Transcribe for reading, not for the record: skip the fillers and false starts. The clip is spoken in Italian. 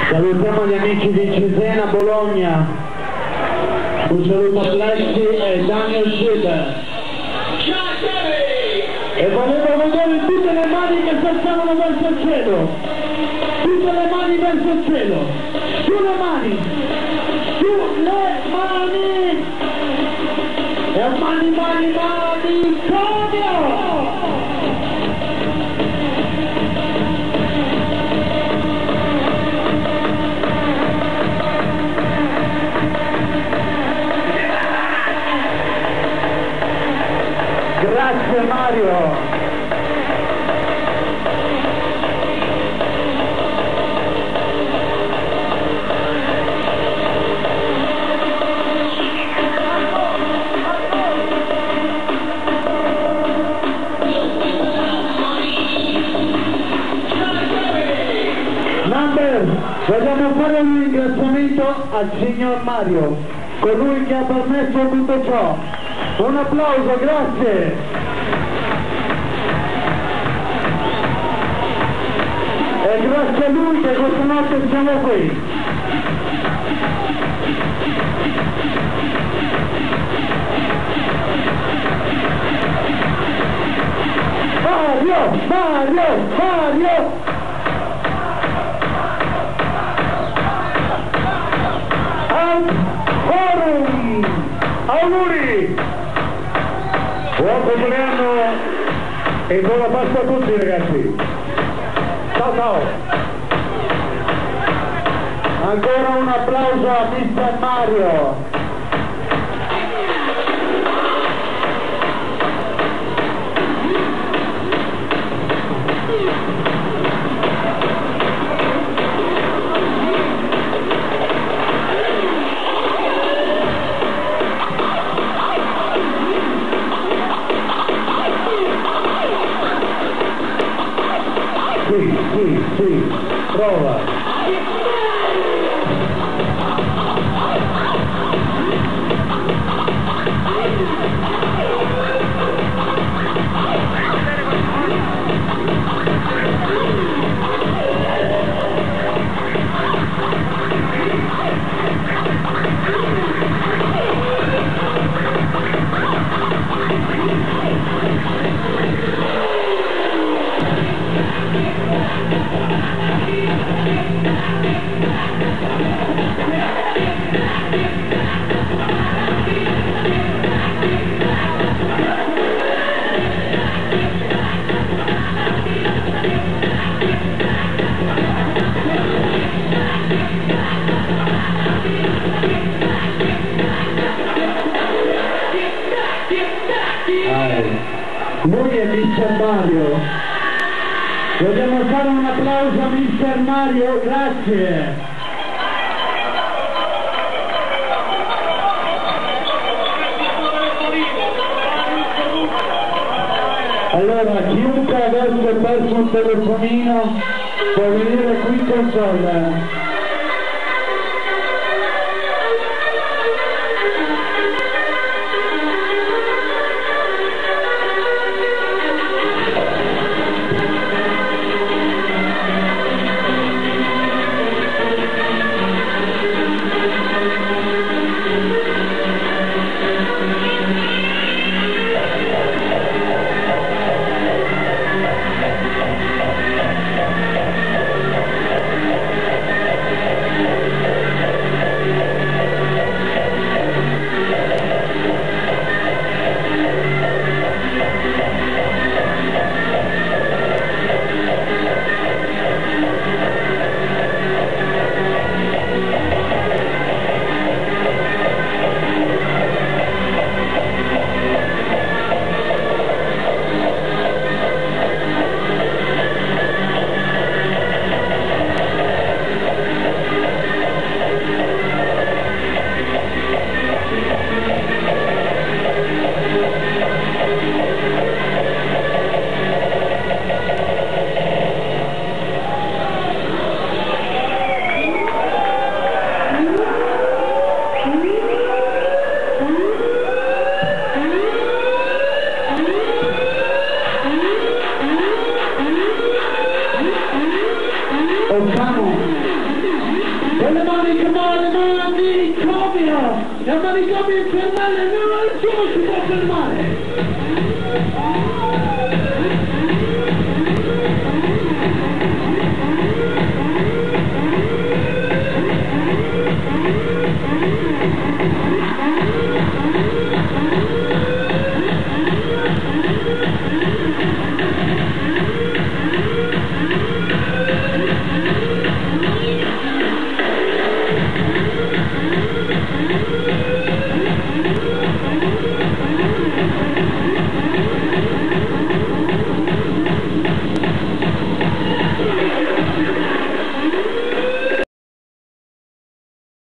Salutiamo gli amici di Cesena, Bologna. Un saluto a Plessi e Daniel Schiller. E volevo vedere tutte le mani che saltavano verso il cielo. Tutte le mani verso il cielo. Su le mani. Su le mani. E mani, mani, mani. Cambio! Grazie Mario! Vogliamo fare un ringraziamento al signor Mario, colui che ha permesso tutto ciò. Un applauso, grazie! E grazie a lui che questa notte siamo qui. Mario! Mario! Mario! Auguri! Buon compleanno e buona Pasqua a tutti ragazzi! Ciao ciao! Ancora un applauso a Mister Mario! Sì, prova. Lui è Mister Mario. Vogliamo fare un applauso a Mister Mario, grazie. Allora, chiunque avesse perso un telefonino può venire qui in console. è un manicomio infernale, nessuno si può fermare.